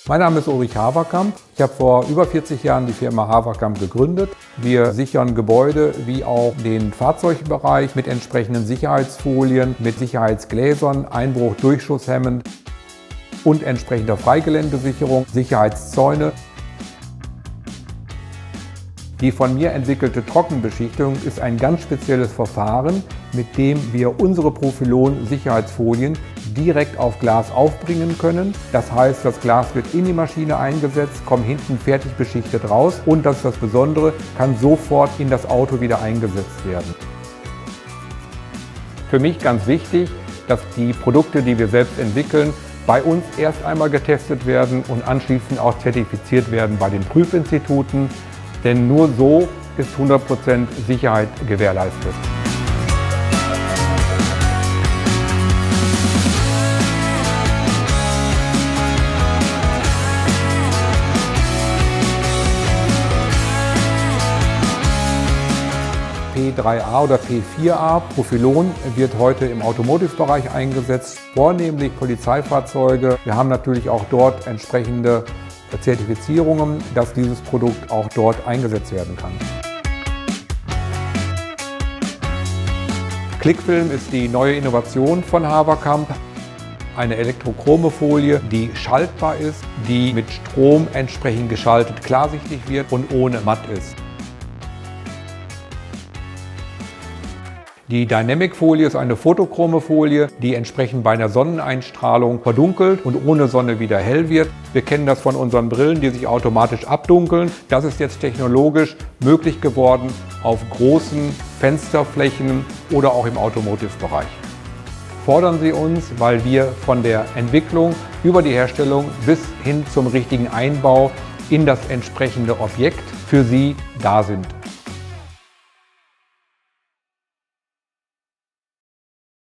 Mein Name ist Ulrich Haverkamp. Ich habe vor über 40 Jahren die Firma Haverkamp gegründet. Wir sichern Gebäude wie auch den Fahrzeugbereich mit entsprechenden Sicherheitsfolien, mit Sicherheitsgläsern, Einbruch, durchschusshemmend und entsprechender Freigeländesicherung, Sicherheitszäune. Die von mir entwickelte Trockenbeschichtung ist ein ganz spezielles Verfahren, mit dem wir unsere Profilon-Sicherheitsfolien direkt auf Glas aufbringen können. Das heißt, das Glas wird in die Maschine eingesetzt, kommt hinten fertig beschichtet raus und das ist das Besondere, kann sofort in das Auto wieder eingesetzt werden. Für mich ganz wichtig, dass die Produkte, die wir selbst entwickeln, bei uns erst einmal getestet werden und anschließend auch zertifiziert werden bei den Prüfinstituten. Denn nur so ist 100% Sicherheit gewährleistet. P3A oder P4A, Profilon, wird heute im Automotive-Bereich eingesetzt, vornehmlich Polizeifahrzeuge. Wir haben natürlich auch dort entsprechende Zertifizierungen, dass dieses Produkt auch dort eingesetzt werden kann. Clickfilm ist die neue Innovation von Haverkamp. Eine elektrochrome Folie, die schaltbar ist, die mit Strom entsprechend geschaltet klarsichtig wird und ohne matt ist. Die Dynamic-Folie ist eine photochrome Folie, die entsprechend bei einer Sonneneinstrahlung verdunkelt und ohne Sonne wieder hell wird. Wir kennen das von unseren Brillen, die sich automatisch abdunkeln. Das ist jetzt technologisch möglich geworden auf großen Fensterflächen oder auch im Automotive-Bereich. Fordern Sie uns, weil wir von der Entwicklung über die Herstellung bis hin zum richtigen Einbau in das entsprechende Objekt für Sie da sind.